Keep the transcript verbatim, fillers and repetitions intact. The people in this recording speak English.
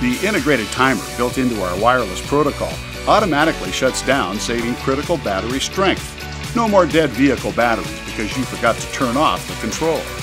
The integrated timer built into our wireless protocol automatically shuts down, saving critical battery strength. No more dead vehicle batteries because you forgot to turn off the control.